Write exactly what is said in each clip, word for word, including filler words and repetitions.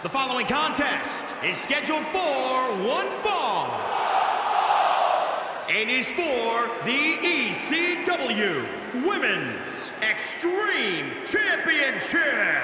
The following contest is scheduled for one fall. It is for the E C W Women's Extreme Championship.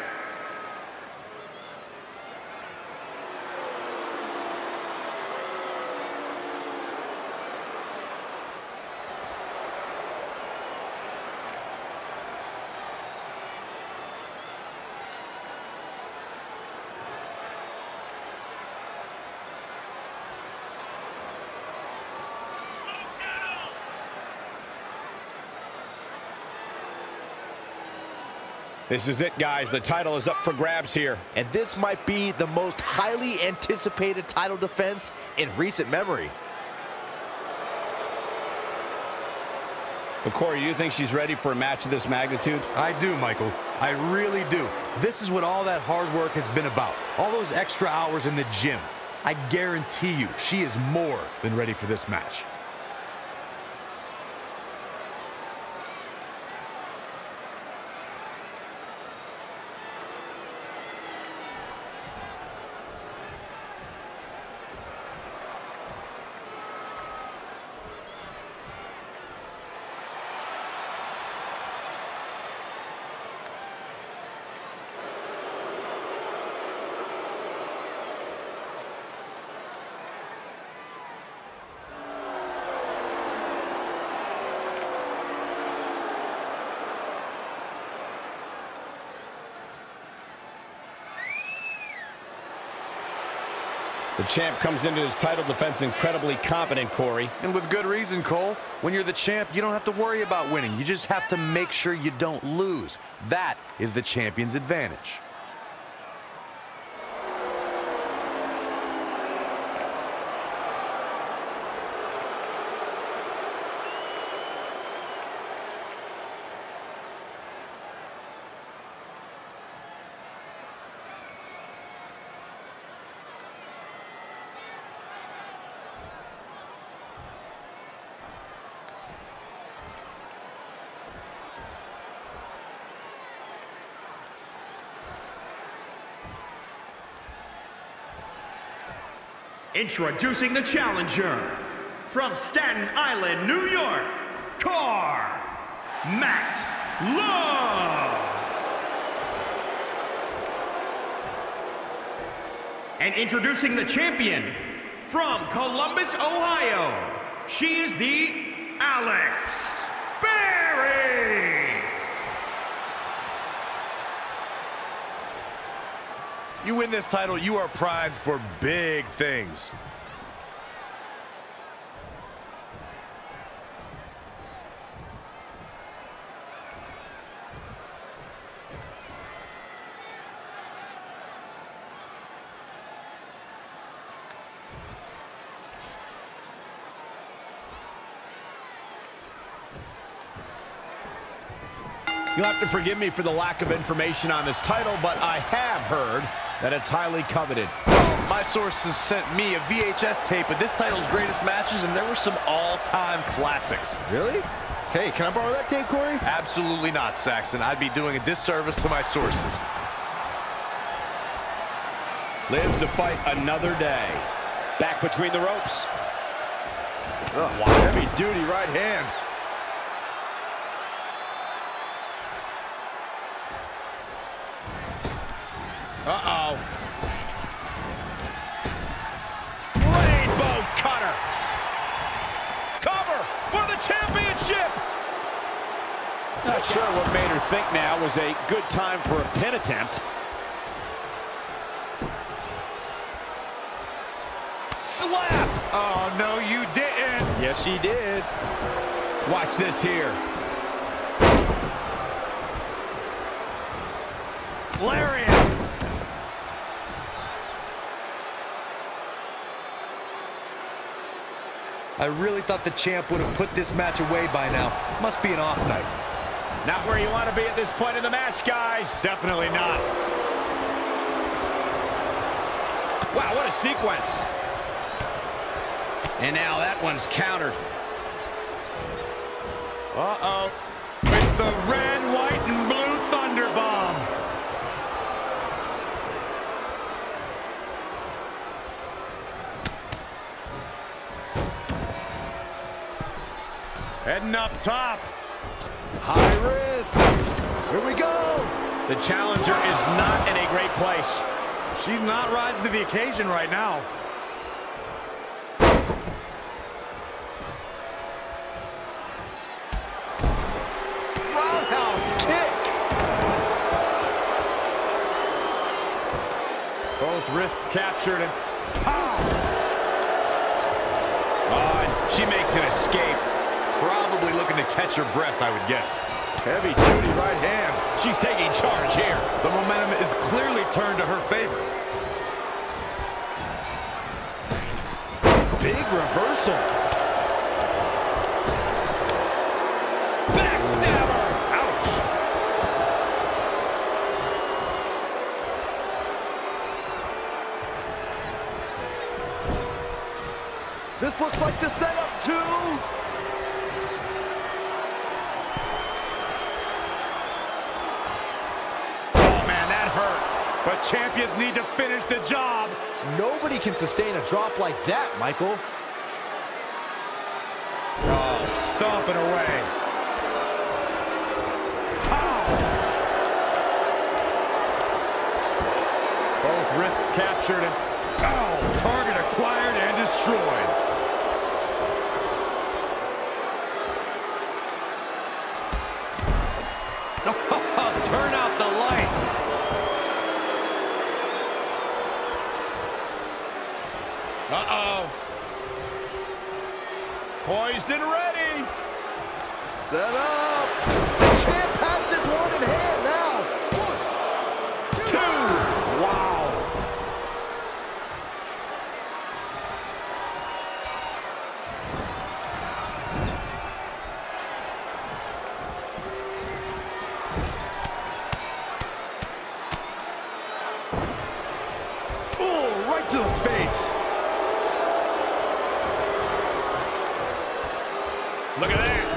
This is it, guys. The title is up for grabs here. And this might be the most highly anticipated title defense in recent memory. But Corey, you think she's ready for a match of this magnitude? I do, Michael. I really do. This is what all that hard work has been about. All those extra hours in the gym. I guarantee you, she is more than ready for this match. The champ comes into his title defense incredibly confident, Corey. And with good reason, Cole. When you're the champ, you don't have to worry about winning. You just have to make sure you don't lose. That is the champion's advantage. Introducing the challenger, from Staten Island, New York, Car Matt Love. And introducing the champion, from Columbus, Ohio, she is the Alex Berry. You win this title, you are primed for big things. You'll have to forgive me for the lack of information on this title, but I have heard that it's highly coveted. Well, my sources sent me a V H S tape of this title's greatest matches, and there were some all-time classics. Really? Hey, can I borrow that tape, Corey? Absolutely not, Saxon. I'd be doing a disservice to my sources. Lives to fight another day. Back between the ropes. Oh, wow. Heavy duty right hand. Uh-oh. Rainbow cutter. Cover for the championship. Not sure what made her think now was a good time for a pin attempt. Slap. Oh, no, you didn't. Yes, she did. Watch this here. Lariat. I really thought the champ would have put this match away by now. Must be an off night. Not where you want to be at this point in the match, guys. Definitely not. Wow, what a sequence. And now that one's countered. Uh-oh. It's the red, white, and blue Thunder Bomb. Heading up top. High risk. Here we go. The challenger is not in a great place. She's not rising to the occasion right now. Roundhouse kick. Both wrists captured and pow! Oh, and she makes an escape. Probably looking to catch her breath, I would guess. Heavy duty right hand. She's taking charge here. The momentum is clearly turned to her favor. Big reversal. Backstabber. Ouch. This looks like the setup too. But champions need to finish the job. Nobody can sustain a drop like that, Michael. Oh, stomping away. Pow! Both wrists captured and oh, target acquired and destroyed. Turn out the lights. Uh-oh. Poised and ready. Set up. The champ has this one in hand now. One, two. Wow. Oh, right to the face. Look at that.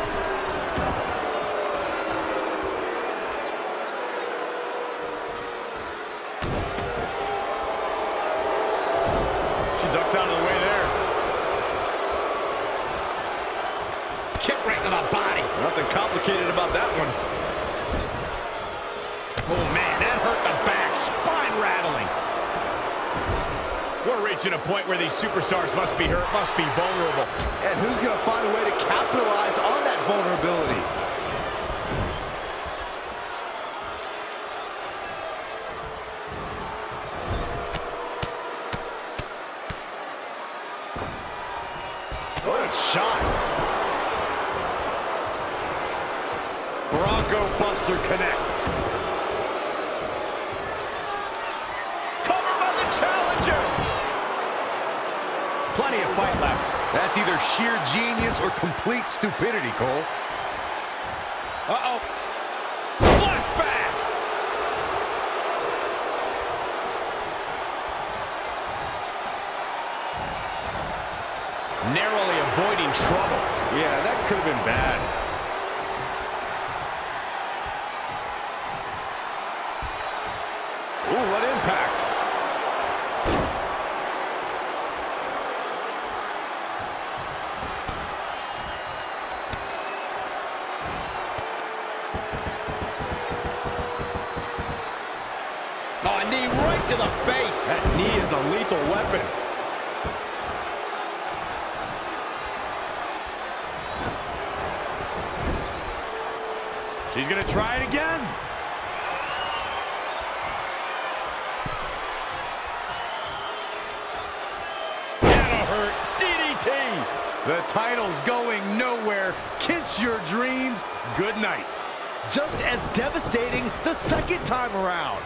She ducks out of the way there. Kick right to the body. Nothing complicated about that one. Oh, man, that hurt the back. Spine rattling. We're reaching a point where these superstars must be hurt, must be vulnerable. And who's going to find a way to capitalize on that vulnerability? What a shot. Bronco Buster connects. Cover by the challenger. Plenty of fight left. That's either sheer genius or complete stupidity, Cole. Uh-oh. Flashback! Narrowly avoiding trouble. Yeah, that could have been bad. Ooh, what impact. Oh, a knee right to the face. That knee is a lethal weapon. She's going to try it again. That'll hurt. D D T. The title's going nowhere. Kiss your dreams. Good night. Just as devastating the second time around.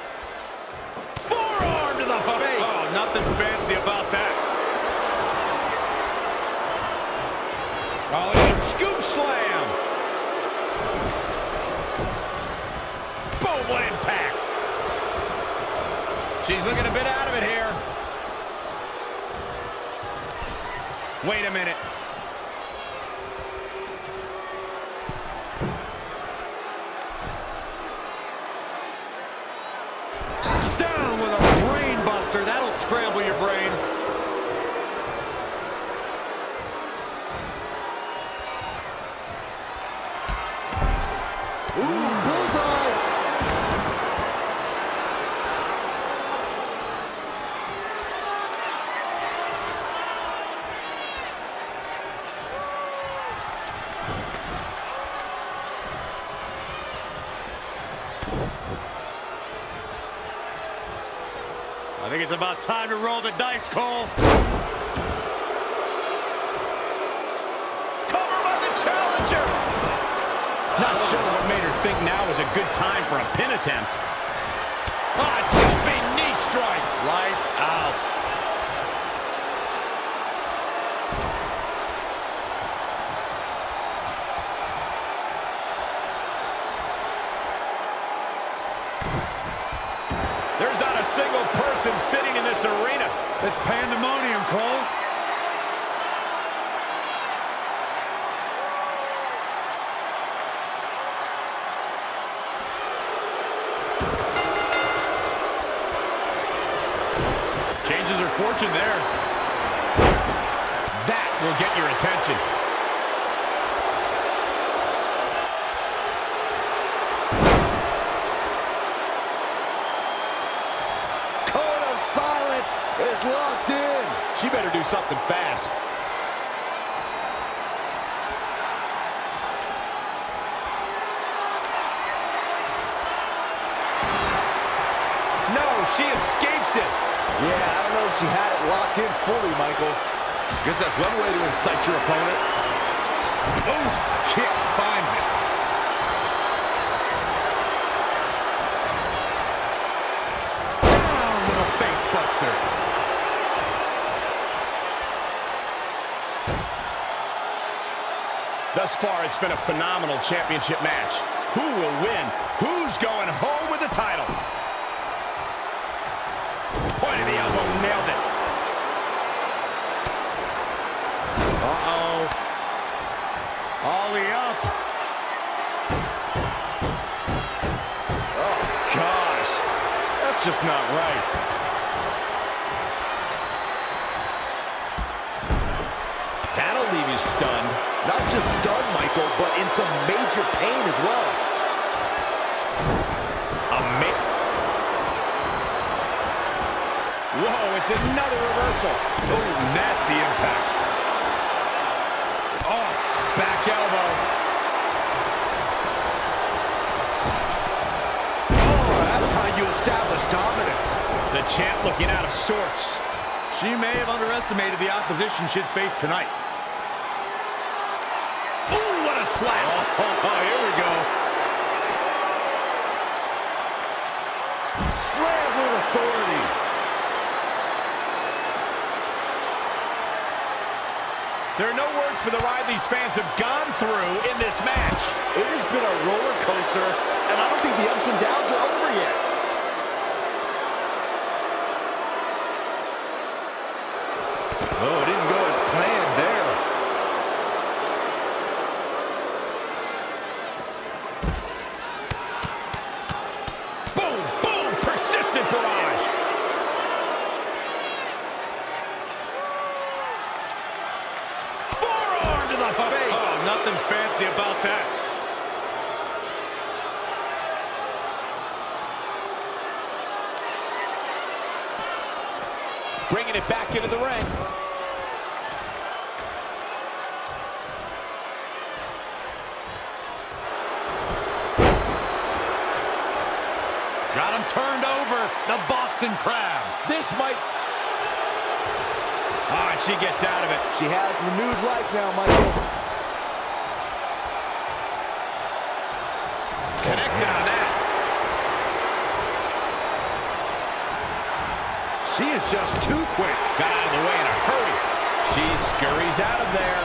Forearm to the face. Oh, nothing fancy about that. Oh, and scoop slam. Boom, what impact. She's looking a bit out of it here. Wait a minute. Down with a brain buster. That'll scramble your brain. I think it's about time to roll the dice, Cole. Cover by the challenger. Not sure what made her think now was a good time for a pin attempt. Ah, jumping knee strike. Lights out. There's not a single person sitting in this arena. It's pandemonium, Cole. Changes her fortune there. That will get your attention. Code of silence is locked in. She better do something fast. No, she escapes it. Yeah, I don't know if she had it locked in fully, Michael. Guess that's one way to incite your opponent. Oof, kick finds it. Down, little face buster. Thus far, it's been a phenomenal championship match. Who will win? Who's going home with the title? Point of the elbow, nailed it. Uh-oh. Ollie up. Oh, gosh. That's just not right. That'll leave you stunned. Not just stunned, Michael, but in some major pain as well. Amazing. Whoa, it's another reversal. Oh, nasty impact. Oh, back elbow. Oh, that's how you establish dominance. The champ looking out of sorts. She may have underestimated the opposition she'd face tonight. Ooh, what a slap. Oh, oh, oh, here we go. Slam with authority. There are no words for the ride these fans have gone through in this match. It has been a roller coaster, and I don't think the ups and downs are over yet. Oh, it didn't go as planned there. Boom, boom, persistent barrage. Forearm to the face. Oh, nothing fancy about that. Bringing it back into the ring. Got him turned over, the Boston Crab. This might... Ah, and she gets out of it. She has renewed life now, Michael. Connected on that. She is just too quick. Got out of the way in a hurry. She scurries out of there.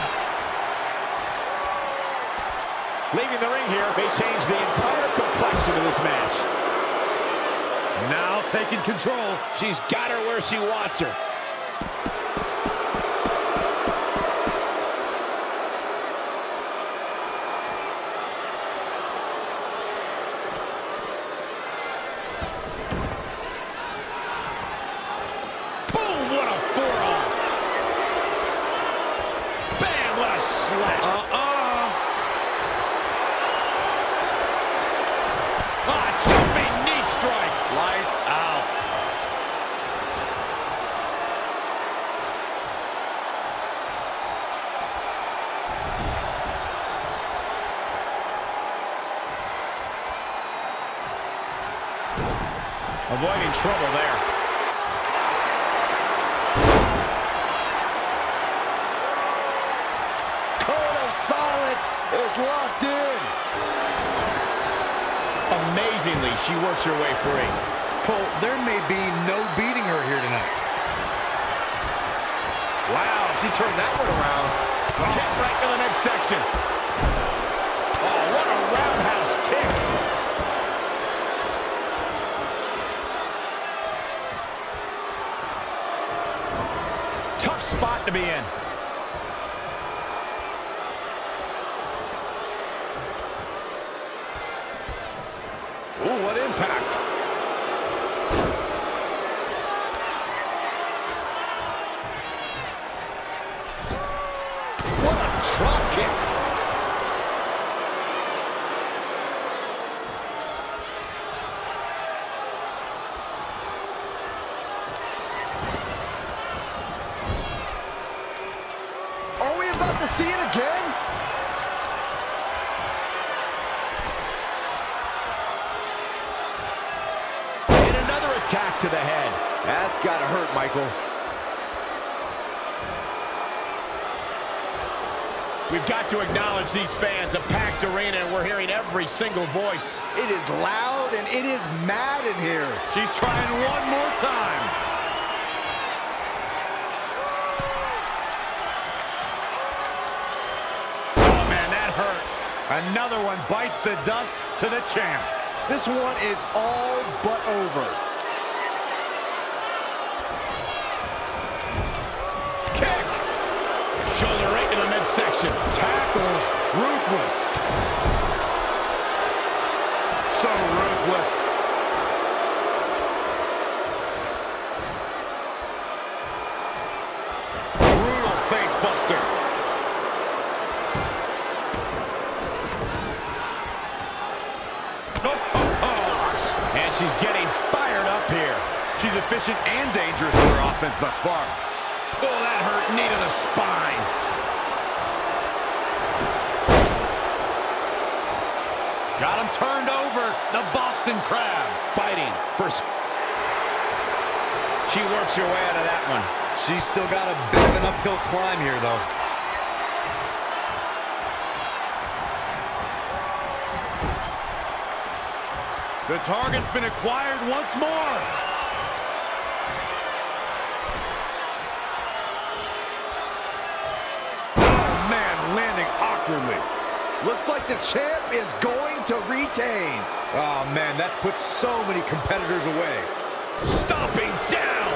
Leaving the ring here may change the entire complexion of this match. Now taking control. She's got her where she wants her. Boom, what a forearm. Bam, what a slap. Uh-uh. Ah, jumping knee strike. Lights out. Avoiding trouble there. is locked in. Amazingly, she works her way free. Cole, there may be no beating her here tonight. Wow, she turned that one around. Kick right to the midsection. Oh, what a roundhouse kick. Tough spot to be in. Ooh, what impact. What a drop kick. Are we about to see it again? And another attack to the head. That's gotta hurt, Michael. We've got to acknowledge these fans, a packed arena, and we're hearing every single voice. It is loud and it is mad in here. She's trying one more time. Oh, man, that hurt. Another one bites the dust to the champ. This one is all but over. Kick! Shoulder right to the midsection. Tackles ruthless. So ruthless. Brutal face buster. And she's getting fired up here. She's efficient and dangerous with her offense thus far. Oh, that hurt. Knee to the spine. Got him turned over. The Boston Crab. Fighting for... She works her way out of that one. She's still got a bit of an uphill climb here, though. The target's been acquired once more. Oh, man, landing awkwardly. Looks like the champ is going to retain. Oh, man, that's put so many competitors away. Stomping down.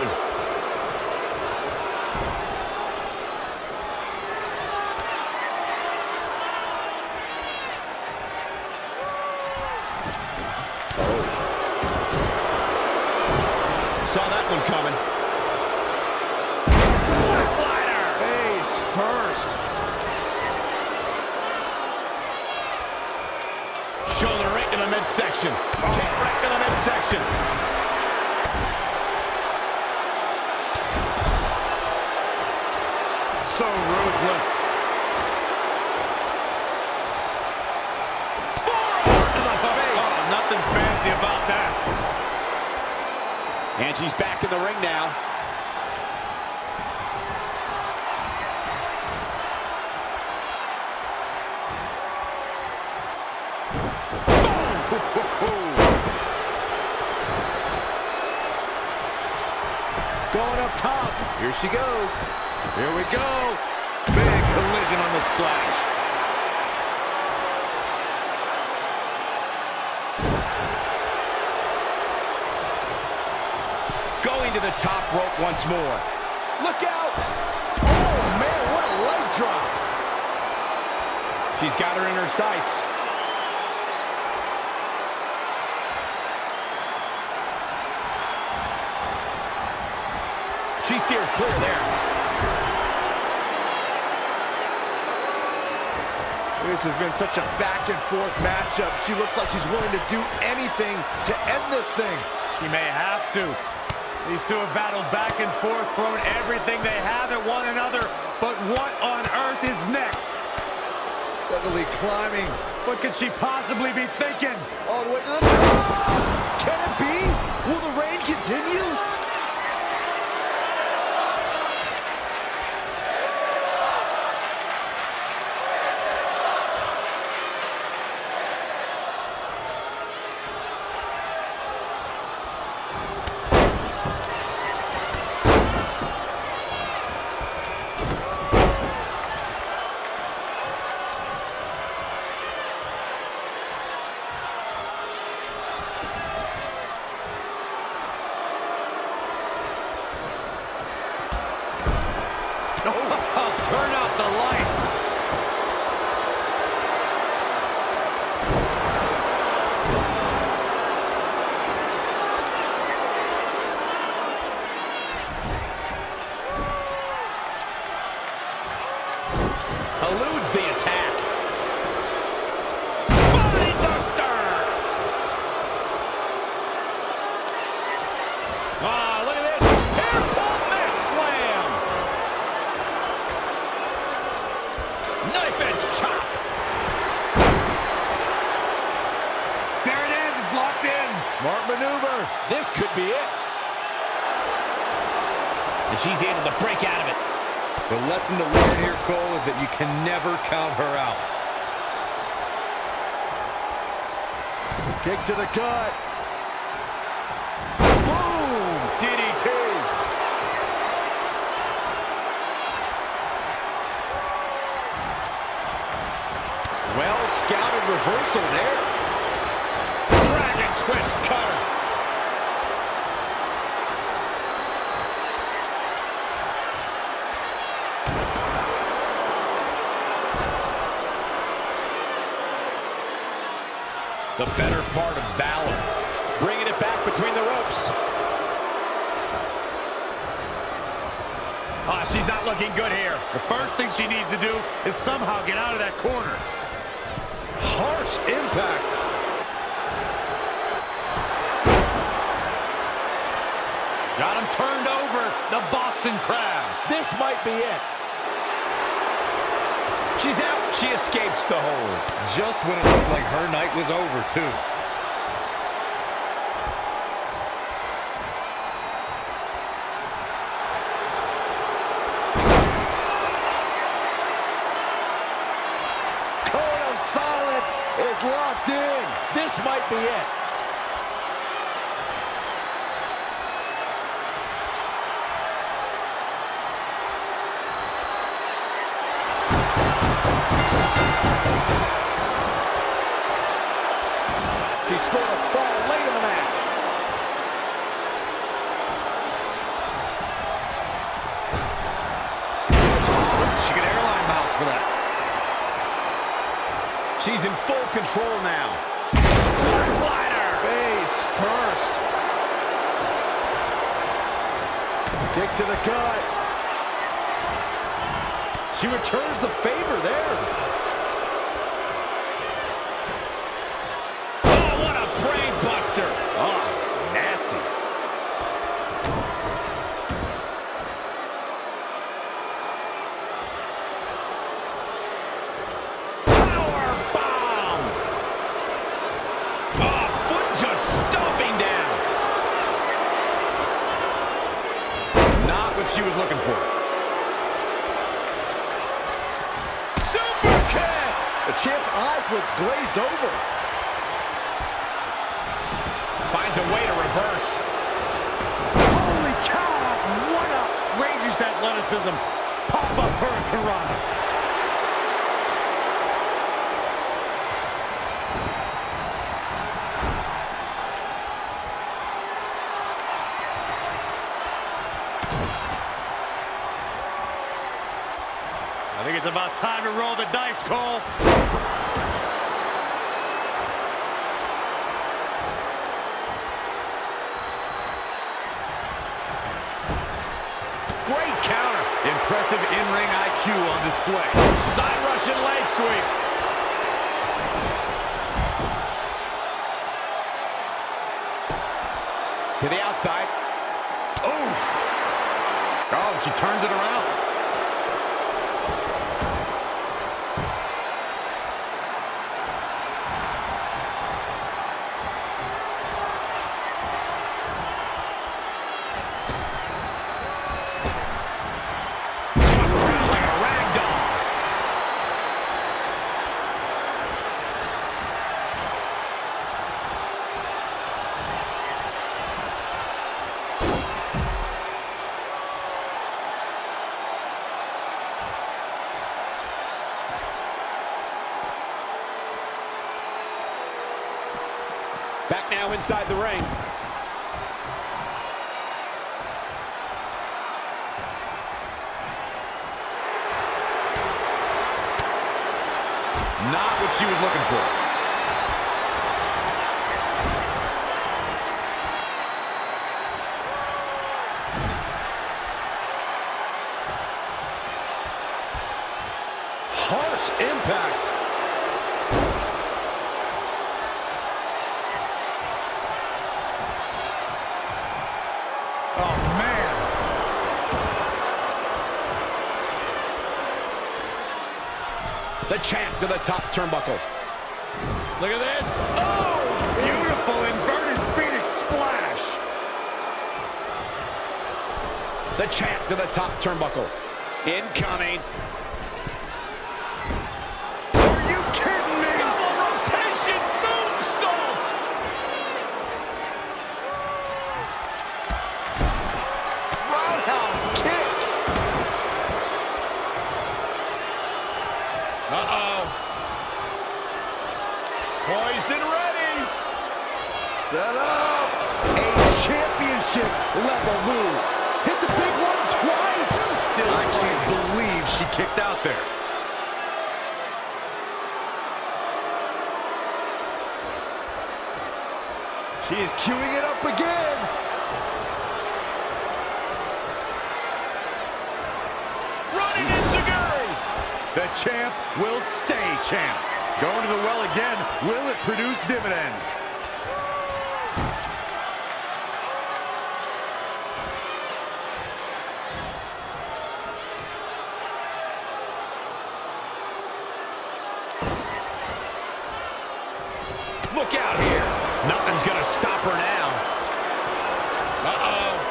Saw that one coming. Flatliner. Face first. Shoulder right to the midsection. Kick right to the midsection. So ruthless. Forearm to the face. Oh, nothing fancy about that. And she's back in the ring now. Going up top. Here she goes. Here we go. Big collision on the splash. Going to the top rope once more. Look out. Oh, man, what a leg drop. She's got her in her sights. She steers clear there. This has been such a back and forth matchup. She looks like she's willing to do anything to end this thing. She may have to. These two have battled back and forth, thrown everything they have at one another. But what on earth is next? Steadily climbing. What could she possibly be thinking? All the way to the top. Can it be? Will the reign continue? Ah, look at this. Hair pull mat slam. Knife edge chop. There it is. It's locked in. Smart maneuver. This could be it. And she's able to break out of it. The lesson to learn here, Cole, is that you can never count her out. Kick to the gut. Boom! D D T. Well scouted reversal there. Dragon twist cutter. The better part of valor. Bringing it back between the ropes. Oh, she's not looking good here. The first thing she needs to do is somehow get out of that corner. Harsh impact. Got him turned over. The Boston Crab. This might be it. She's out. She escapes the hold. Just when it looked like her night was over, too. Code of silence is locked in. This might be it. She scored a fall late in the match. She could airline mouse for that. She's in full control now. Flatliner. Face first. Kick to the gut. She returns the favor there. Buster. Oh, nasty. Power bomb. Oh, foot just stomping down. Not what she was looking for. Super kick. The champ's eyes look glazed over. Finds a way to reverse. Holy cow! What outrageous athleticism! Pop-up hurricanrana. I think it's about time to roll the dice, Cole. Great counter. Impressive in-ring I Q on display. Side Russian leg sweep. To the outside. Oof. Oh, she turns it around. Back now inside the ring. Not what she was looking for. Harsh impact. The champ to the top turnbuckle. Look at this. Oh, beautiful inverted Phoenix splash. The champ to the top turnbuckle. Incoming. Are you kidding me? Double rotation moonsault. Roundhouse kick. Uh-oh. Poised and ready. Set up. A championship level move. Hit the big one twice. Still, I can't believe she kicked out there. She is queuing it up again. Running enziguri. The champ will stay champ. Going to the well again. Will it produce dividends? Look out here. Nothing's going to stop her now. Uh-oh.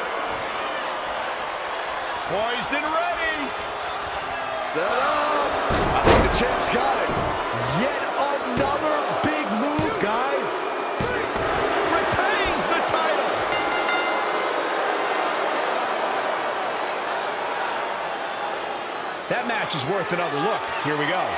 Poised and ready. Set up. I think the champ's got it. Yet another big move, guys. Retains the title. That match is worth another look. Here we go.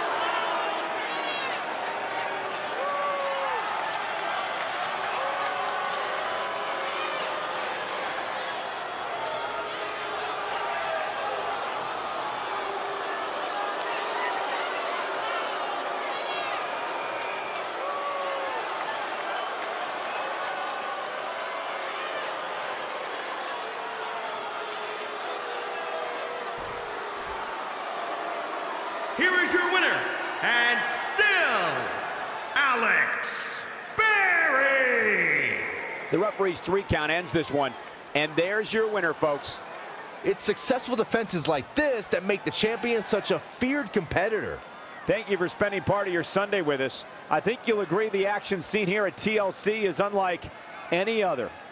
Here is your winner, and still, Alex Berry. The referee's three count ends this one, and there's your winner, folks. It's successful defenses like this that make the champion such a feared competitor. Thank you for spending part of your Sunday with us. I think you'll agree the action seen here at T L C is unlike any other.